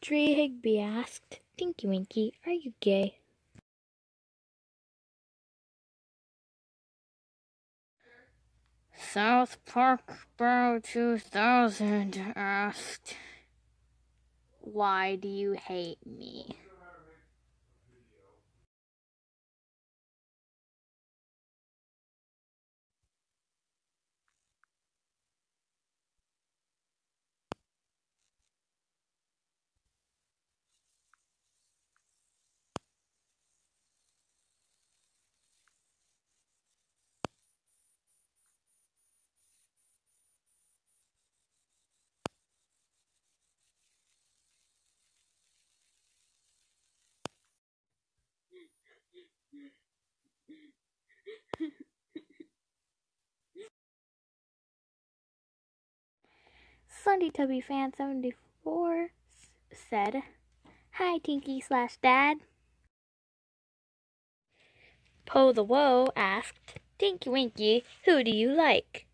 Tree Higby asked, Tinky Winky, are you gay? South Park Bro 2000 asked, why do you hate me? Sunday Tubby Fan 74 said, hi Tinky/Dad. Poe the Woe asked, Tinky Winky, who do you like?